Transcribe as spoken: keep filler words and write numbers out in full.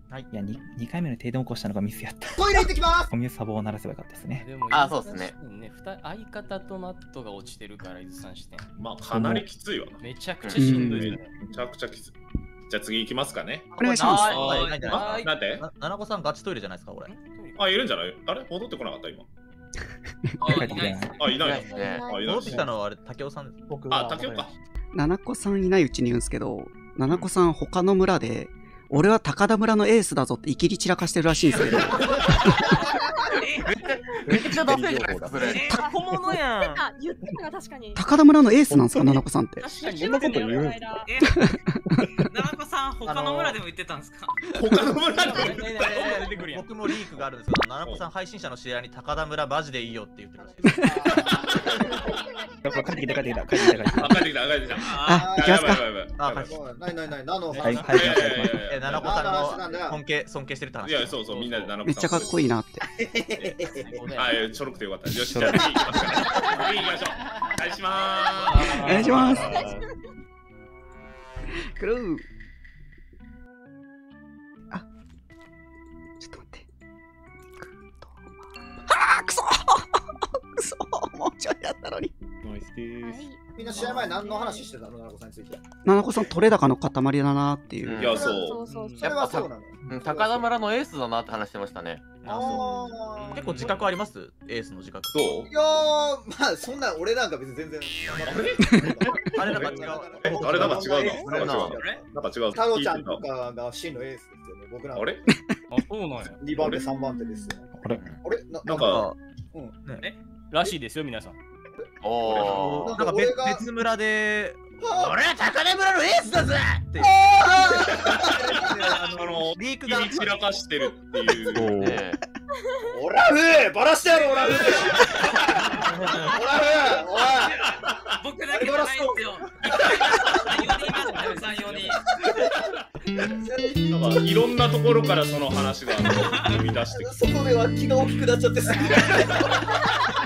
はい。 いや、ににかいめの停電起こしたのがミスやった。 トイレ行ってきます。 コミュサボを鳴らせばよかったですね。 あ、そうですね。 相方とマットが落ちてるから、伊豆さん視点。 まあ、かなりきついわな。 めちゃくちゃしんどいですね。 めちゃくちゃきつい。じゃあ次行きますかね。 お願いします。 なんでななこさんガチトイレじゃないですか、これ。 あ、いるんじゃない？あれ戻ってこなかった今。 帰ってきてない。 あ、いないですね。 戻ってきたのはあれ、竹雄さん。 あ、竹雄か。 ななこさんいないうちに言うんですけど、ななこさん他の村で、俺は高田村のエースだぞっていきり散らかしてるらしいんですけど。 めっちゃダセいじゃないですか、それ。 小物やん。言ってたな、確かに。 高田村のエースなんですか、ななこさんって。 確かに、そんなこと言うんですか。ななこさん、他の村でも言ってたんですか。 他の村でも言ってた。僕もリークがあるんですけど、ななこさん配信者の知り合いに高田村マジでいいよって言ってるらしいです。 帰ってきた、帰ってきた、帰ってきた、帰ってきた。 帰ってきた、帰ってきた。 あ、行きますか。 あ、帰ってきた。 ないないない、ナノさん。 はい、はい、はい。 ななこさんの尊敬、尊敬してるって話。 いや、そうそう、みんなでななこさん。 めっちゃかっこいいなって。 あ、いや、ちょろくてよかった。よし、じゃあ次行きますから。次行きましょう。お願いしまーす。お願いします。クルー。あ、ちょっと待って。あー、くそくそもうちょいやったのに。 ナイスでーす。 みんな試合前何の話してたの？ななこさんについて。 ななこさん取れ高の塊だなっていう。 いや、そう。 それはそうなの。 高田村のエースだなって話してましたね。 結構自覚あります？エースの自覚。 どう？ いやー、まあそんな俺なんか別に全然。 あれなんか違う。 あれなんか違うな。なんか違う。 タロちゃんとかが真のエースですよね。僕ら。 あれ？ あ、そうなんや。 にばん手さんばん手ですよ。 あれ？ あれ？ なんか、 え？らしいですよ、皆さん。 おお。なんか別村で。俺は高田村のエースだぜって。 あのリークが散らかしてるっていう。 オラフバラしてやろオラフ。オラフおい。 僕だけじゃないんですよ。さん、よにん。 なんかいろんなところからその話が生み出してきて。 そこでは気が大きくなっちゃってさ。